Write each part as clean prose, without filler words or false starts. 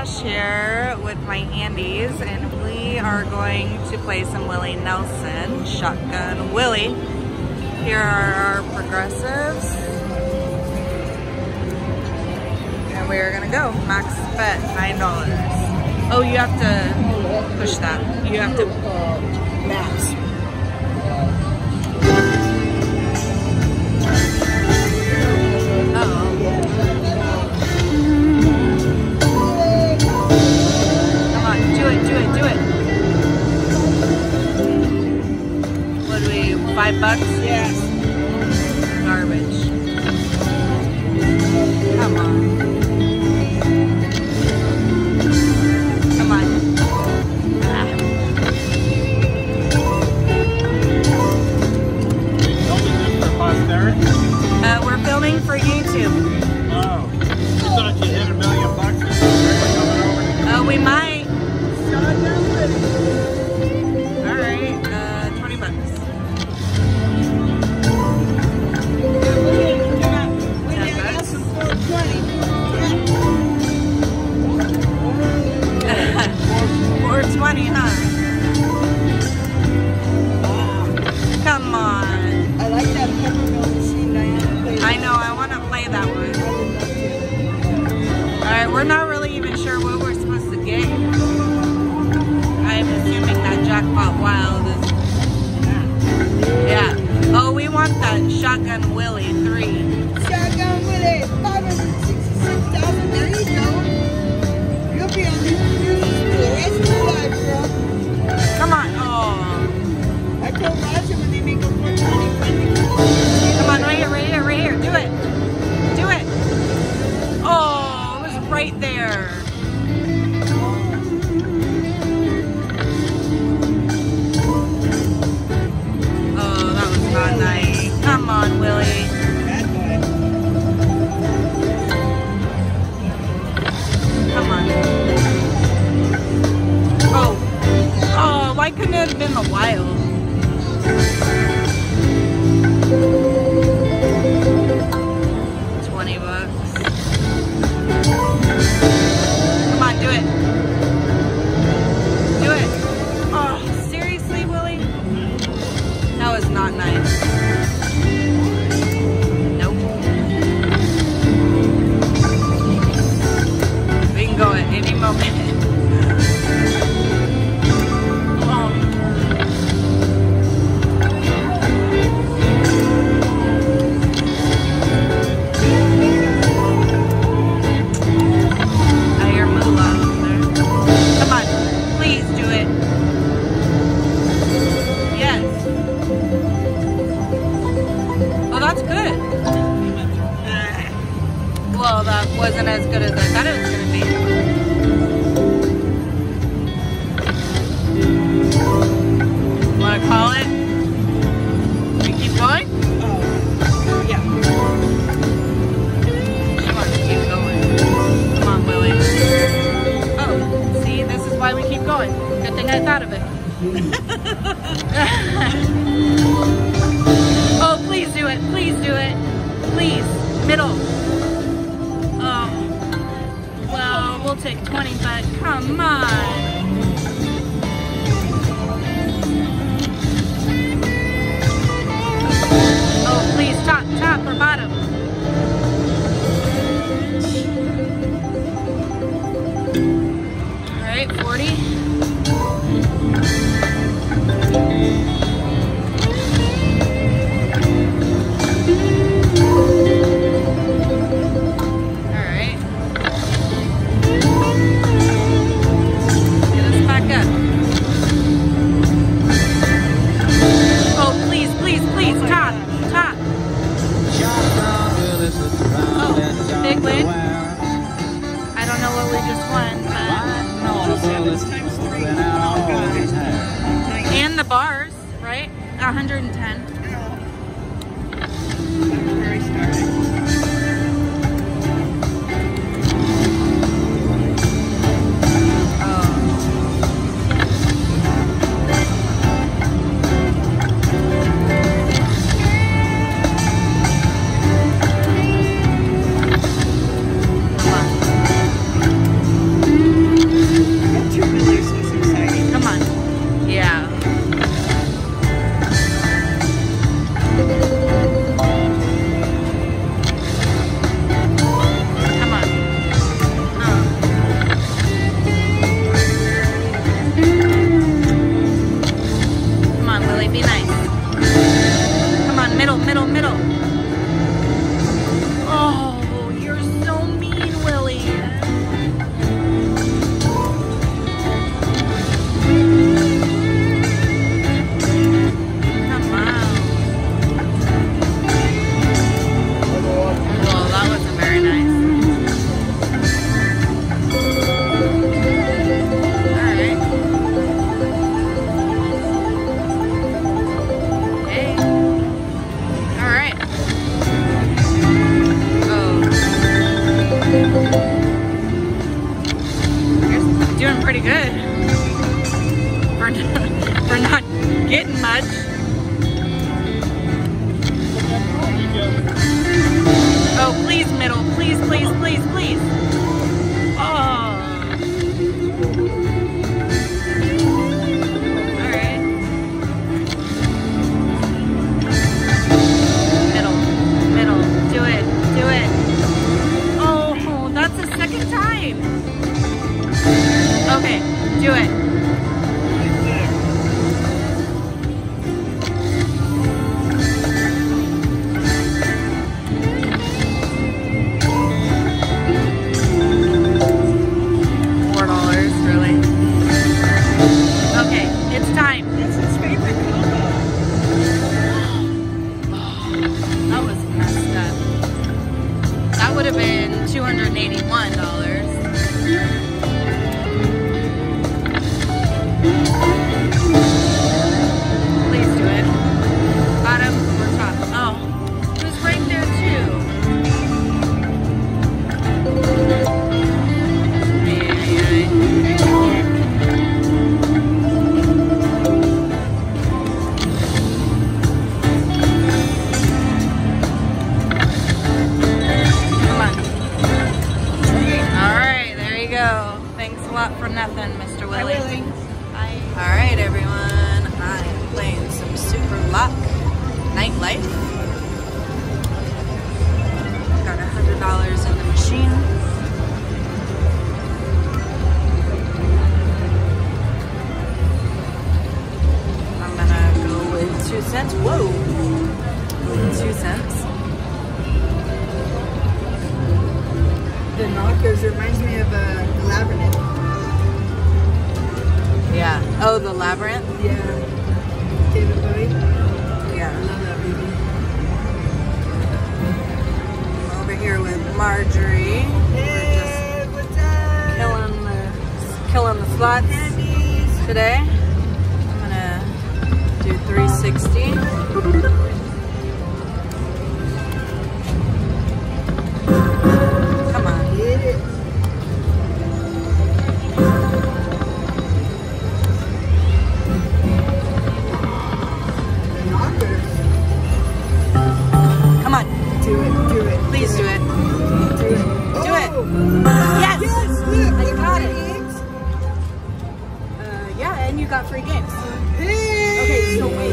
Josh here with my handies, and we are going to play some Willie Nelson, Shotgun Willie. Here are our progressives. And we are gonna go. Max bet $9. Oh, you have to push that. You have to max. $5? Yes. Garbage. Come on. Come on. We're filming for YouTube. Oh. I thought you hit $1 million. Oh, we might. Come on. I like that peppermint machine, Diana. I know, I want to play that one. Alright, we're not really even sure what we're supposed to get. I'm assuming that Jackpot Wild is... Yeah. Oh, we want that Shotgun Willie 3. Shotgun Willie, 566,000. There you go. You'll be on the news for the rest of your life, bro. Come on. Oh. I told Roger when they make a 420. Come on, right here, right here, right here. Do it. Do it. Oh, it was right there. Oh, that was not nice. Come on, Willie. Bad boy. Come on. Oh. Oh, why couldn't it have been the Wild? $20. Come on, do it. Do it. Oh, seriously, Willie? That was not nice. Nope. We can go at any moment. Well, that wasn't as good as I thought it was going to be. Want to call it? We keep going? Oh, yeah. She wants to keep going. Come on, Willie. Oh, see, this is why we keep going. Good thing I thought of it. Oh, please do it. Please do it. Please. Middle. Well, we'll take 20, but come on. Oh, please, top or bottom. All right, 40. And the bars, right? 110. Very starting. Come on. middle. Oh, you're so mean, Willie. Come on. Well, that wasn't very nice. Alright. Hey. Alright. You're doing pretty good for not getting much. Oh, please, middle. Please, please, please, please. Oh. Alright. Middle. Middle. Do it. Do it. Oh, that's the second time. Okay, do it. $4, really? Okay, it's time. That's his favorite combo. That was messed up. That would have been $281. Please do it. Bottom or top? Oh, it was right there too. Come on. All right, there you go. Thanks a lot for nothing, Mr. Willie. Hi, Willie. All right, everyone. I'm playing some Super Lock Nightlife. Got $100 in the machine. I'm gonna go with 2 cents. Whoa, 2 cents. The knockers reminds me of a labyrinth. Yeah. Oh, the labyrinth. Yeah. David Bowie. I Yeah. love that movie. Over here with Marjorie. Hey, what's up? Killing the slots Candies. today. I'm gonna do 360. Come on. Get it. The knockers. Come on. Do it. Do it. Please do it. Do it. Do it. Oh. Yes! Yes, look. I got it. Eggs. Yeah, and you got free games. Hey. Okay, so wait.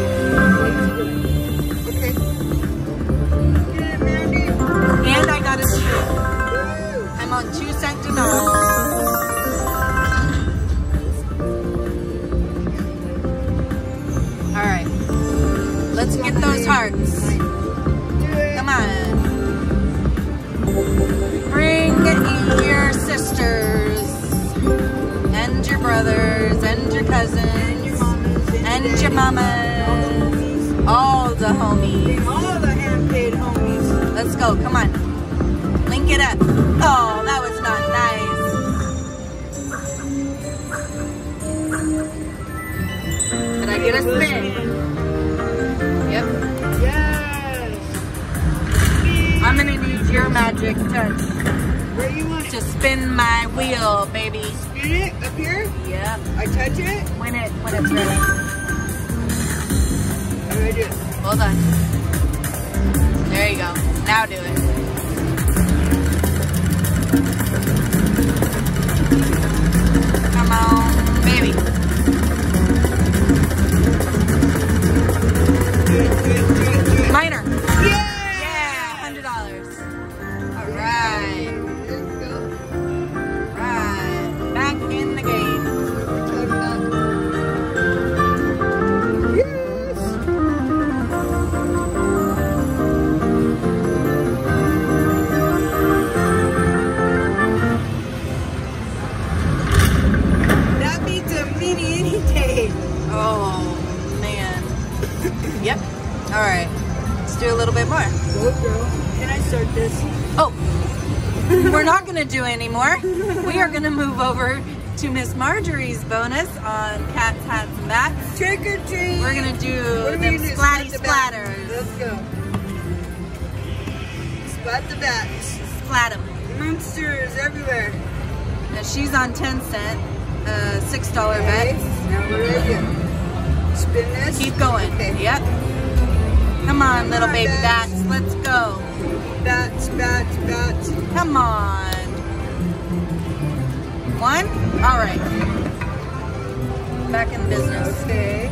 Okay. Get it, Mandy. And I got a 2. Woo. I'm on 2 cents to know. Alright. Let's get those hearts. Come on. Bring your sisters and your brothers and your cousins and your mamas. All the homies. All the hand-paid homies. Let's go. Come on. Link it up. Oh, that was not nice. Did I get a spin? Yep. Yes. I'm gonna need your magic touch Where you want it? to spin my wheel, baby. Spin it up here. Yep. I touch it. When it's ready. How do I do it? Hold on. There you go. Now do it. Come on, baby. Minor. Yeah, $100. All right. Right. Back in the game. Yes. girl. Can I start this? Oh, we're not gonna do anymore. We are gonna move over to Miss Marjorie's bonus on Cats, Hats, and Bats. Trick or treat. We're gonna do them splatty splatters. Let's go. Splat the bats. Splat them. Monsters everywhere. Now she's on 10-cent, $6 Okay. bets. Now we're ready to spin this. Keep going. Okay. Yep. Come on, little on, baby bats. bats. Let's go. Bats, bats, bats. Come on. One? All right. Back in business. Okay.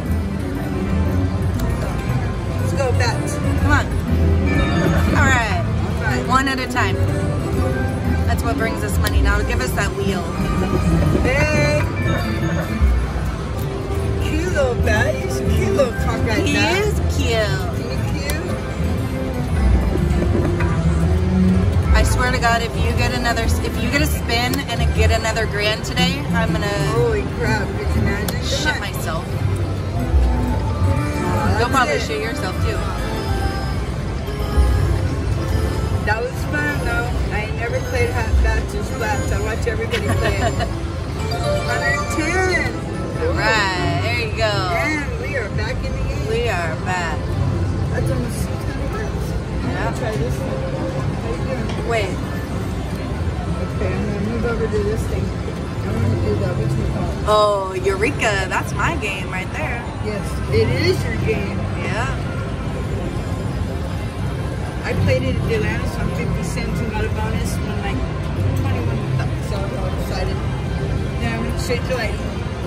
Let's go, bats. Come on. All right. All right. One at a time. That's what brings us money. Now give us that wheel. Hey. Cute little bat. He's a cute little cockeyed He bat. is cute. Isn't he cute? I swear to God, if you get a spin and get another grand today, I'm gonna Holy crap. Could you imagine? shit myself. That's You'll probably it. shit yourself too. That was fun though. I ain't never played bats or splats. I watch everybody play it. 110. Alright, there you go. And we are back in the game. We are back. That's almost 600 bucks. Yeah. Try this one. How you doing? Wait. Okay, I'm gonna move over to this thing. I'm gonna do that. What's it called? Oh, Eureka. That's my game right there. Yes, it is your game. Yeah. I played it at Atlantis on 50 cents and got a bonus when like 21 bucks. So I'm all excited. Then I went straight to like.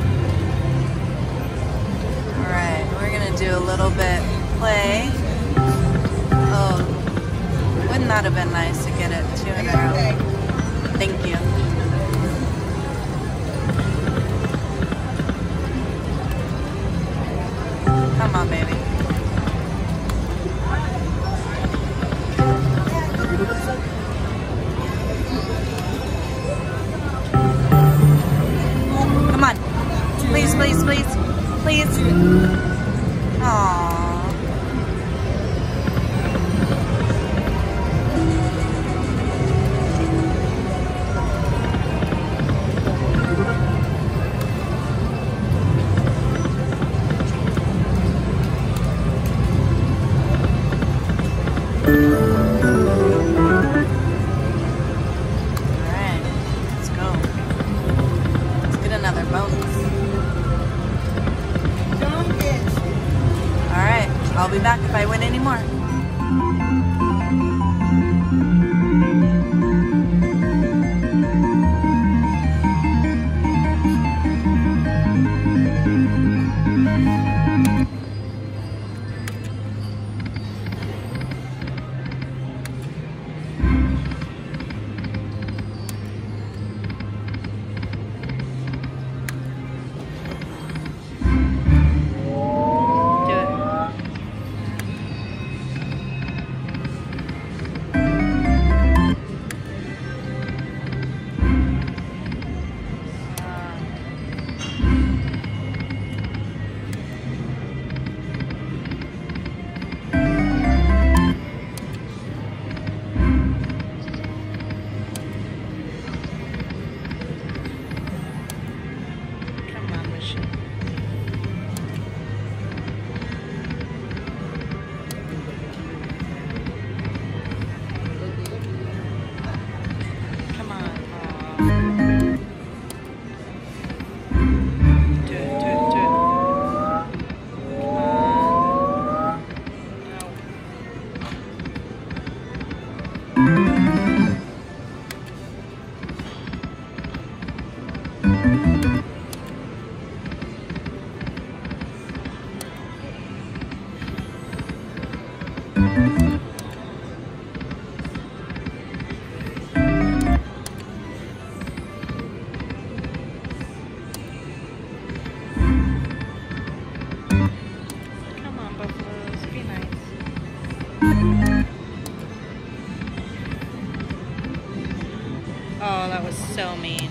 Alright, we're gonna do a little bit play. Oh, wouldn't that have been nice to get it 2 in a row? Thank you. Come on, baby. Come on. Please, please, please. Please. Aww. Alright, let's go. Let's get another bonus. Don't get. Alright, I'll be back if I win any more. Do it. Come on, machine. Come on. Aw. Do it, do it, do it. Come on. No. Come on, buffaloes, be nice. Oh, that was so mean.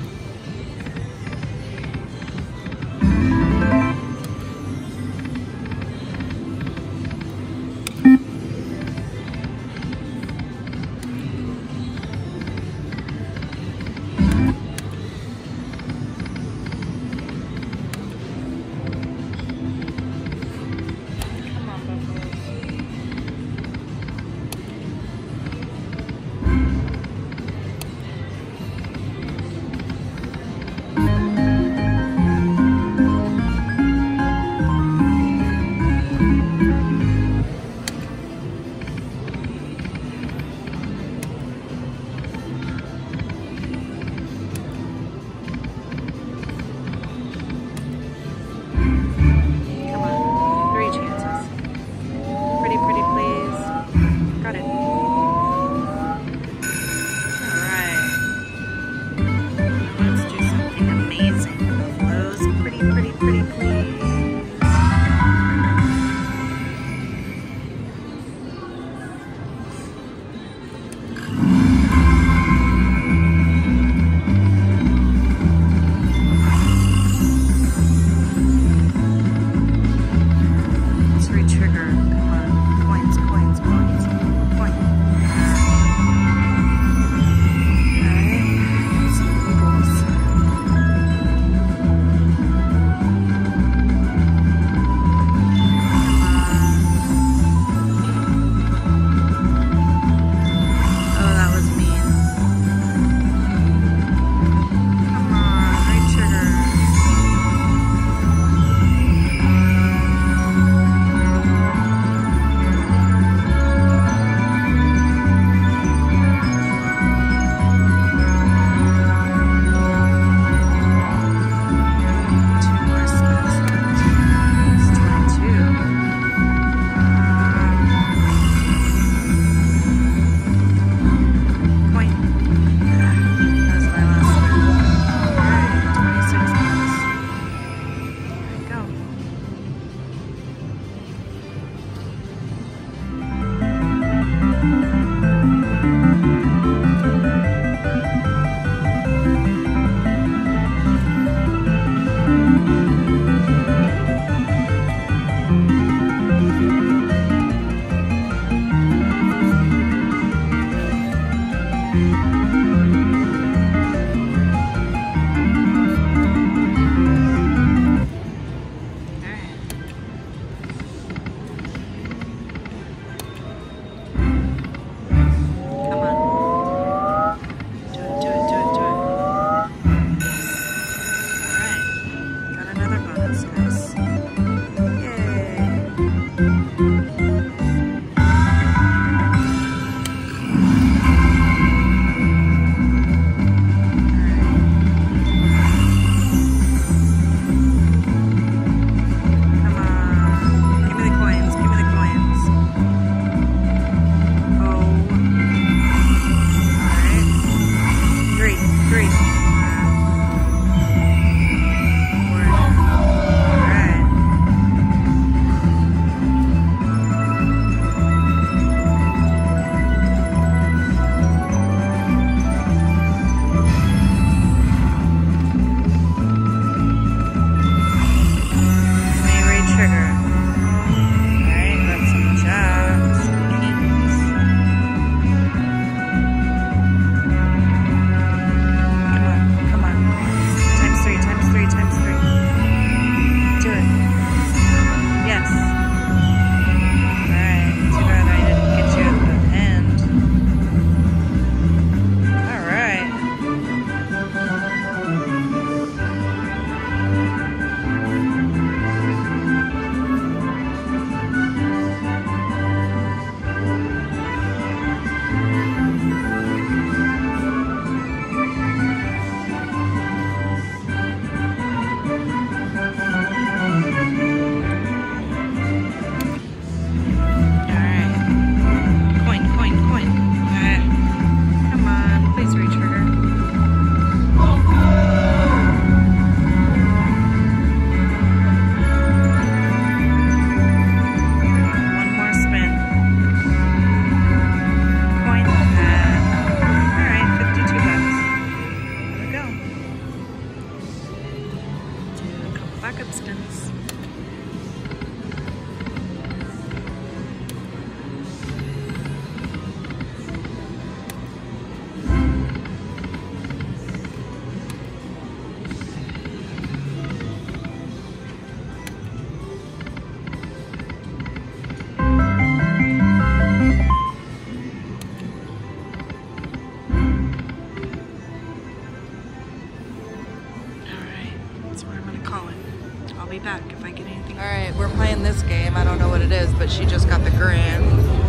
back if I get anything. All right, we're playing this game. I don't know what it is, but she just got the grand.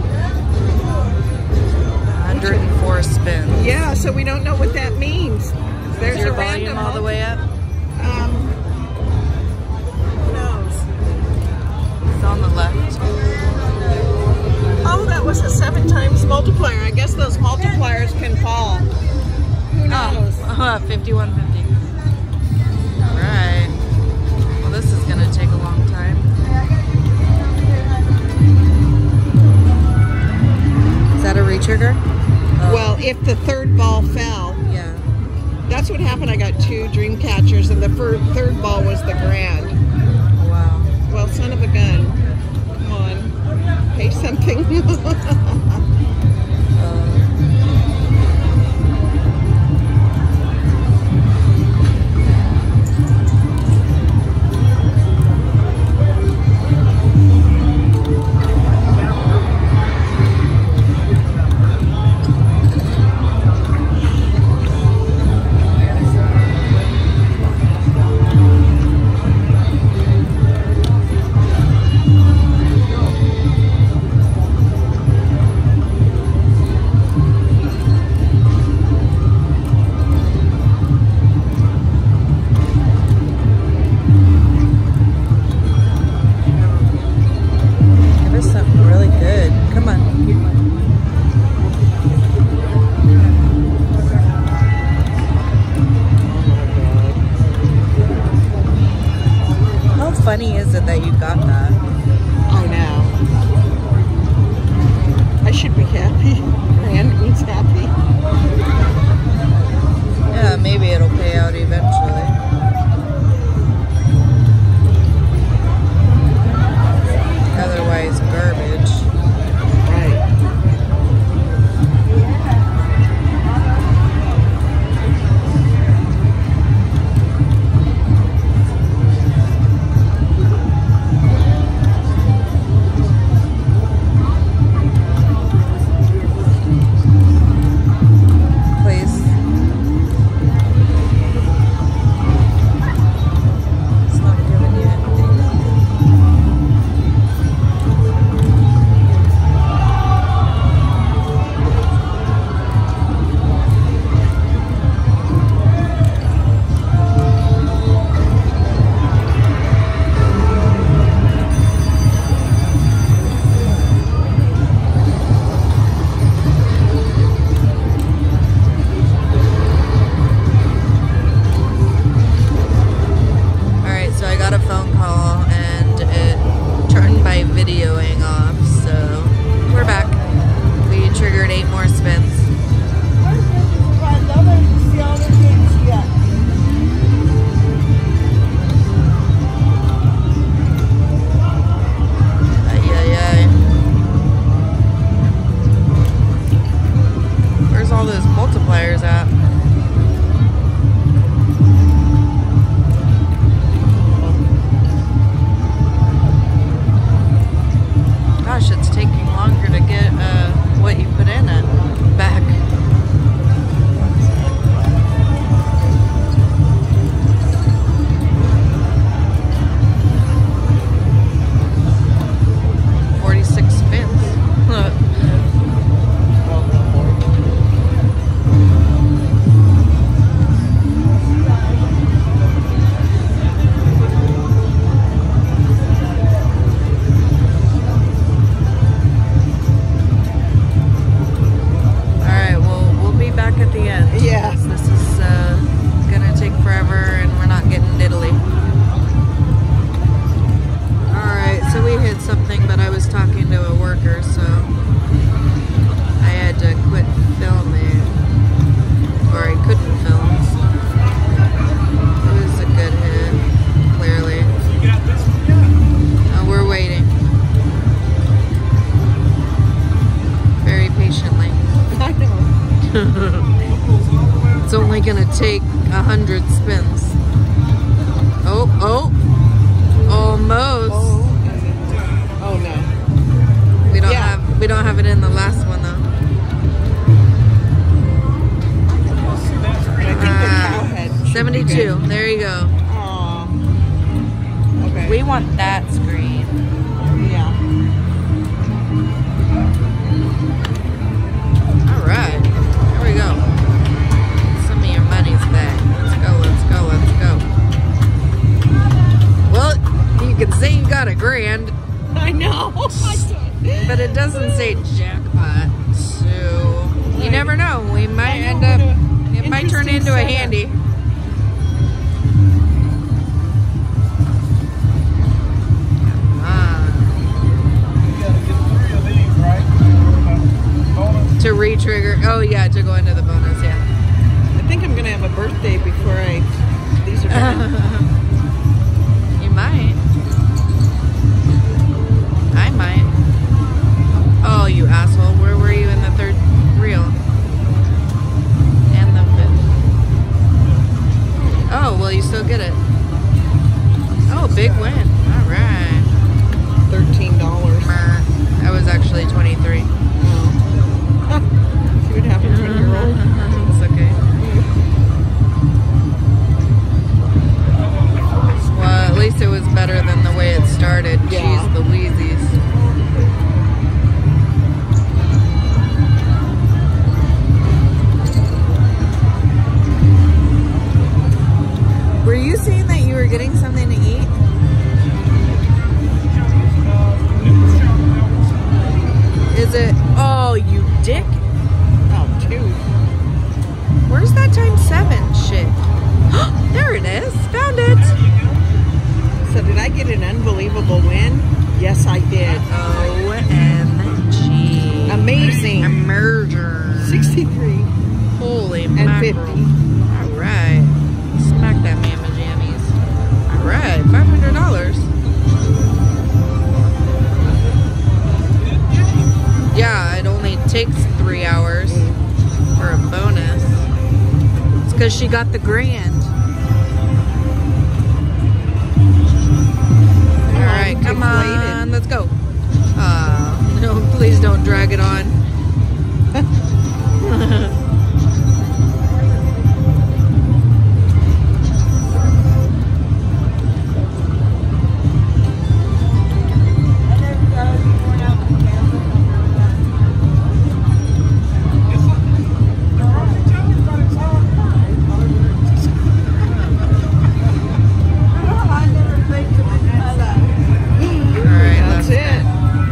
104 spins. Yeah, so we don't know what that means. There's Is your a volume all the way up? Who knows? It's on the left. Oh, that was a 7 times multiplier. I guess those multipliers can fall. Who knows? Oh, 5150. All right. Well, this is gonna take a long time. Is that a retrigger? Oh. Well, if the third ball fell, Yeah. that's what happened. I got 2 dream catchers, and the third ball was the grand. Wow. Well, son of a gun. Come on. Pay something. funny is it that you got that? Oh no. I should be happy. Brandon's happy. Yeah, maybe it'll pay out eventually. Otherwise, garbage. Right. Videoing off, so we're back. We triggered 8 more spins. Where's all those multipliers at? Gosh, it's taking longer to get what you put in it back. Something, but I was talking to a worker, so I had to quit filming, or I couldn't film. It was a good hit, clearly. Oh, we're waiting very patiently. I know. It's only gonna take 100 spins. Oh, almost. Oh no. We don't have it in the last one though. I think the cow head 72. There you go. Oh. Okay. We want that screen. Yeah. All right, here we go. Some of your money's back. Let's go, let's go, let's go. Well, you can say you got $1,000. I know. But it doesn't say jackpot, so you never know. We might end up, it might turn into a handy. To re-trigger. Oh yeah, to go into the bonus, yeah. I think I'm gonna have a birthday before these are done. You might. I might. Oh, you asshole. Where were you in the third reel? And the fifth. Oh, well, you still get it. Oh, big win. All right. $13. That was actually 23. See what happens when you're old. It's okay. Well, at least it was better than the way it started. Yeah. Jeez, the Wheezies. Were you saying that you were getting something to eat? Is it? Oh, you dick. Oh, 2. Where's that ×7 shit? There it is. Found it. So did I get an unbelievable win? Yes, I did. OMG. Amazing. A merger. 63 Holy and mackerel. 50. Alright. Smack that mamma jammies. Alright, $500. Yeah, it only takes 3 hours for a bonus. It's because she got the grand. Alright, come on, let's go. No, please don't drag it on.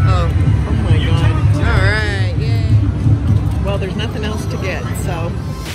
There's nothing else to get, so